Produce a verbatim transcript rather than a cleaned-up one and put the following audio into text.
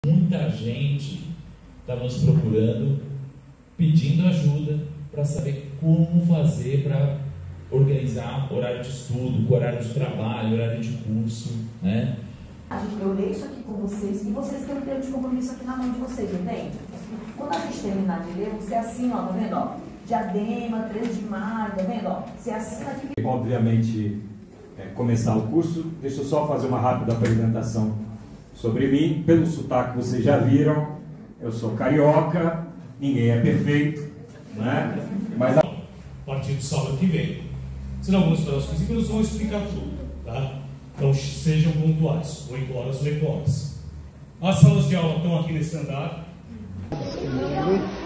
Muita gente está nos procurando, pedindo ajuda para saber como fazer para organizar horário de estudo, horário de trabalho, horário de curso, né? A gente, eu leio isso aqui com vocês e vocês têm um termo de compromisso aqui na mão de vocês, entende? Quando a gente terminar de ler, você assina, ó, tá vendo? Ó, Diadema, três de maio, tá vendo? Ó, você assina aqui. Obviamente, é, começar o curso, deixa eu só fazer uma rápida apresentação sobre mim. Pelo sotaque vocês já viram, eu sou carioca, ninguém é perfeito, né? Mas a partir de sábado que vem. Serão alguns próximos quinze minutos, vão explicar tudo, tá? Então sejam pontuais, oito horas, oito horas. As salas de aula estão aqui nesse andar.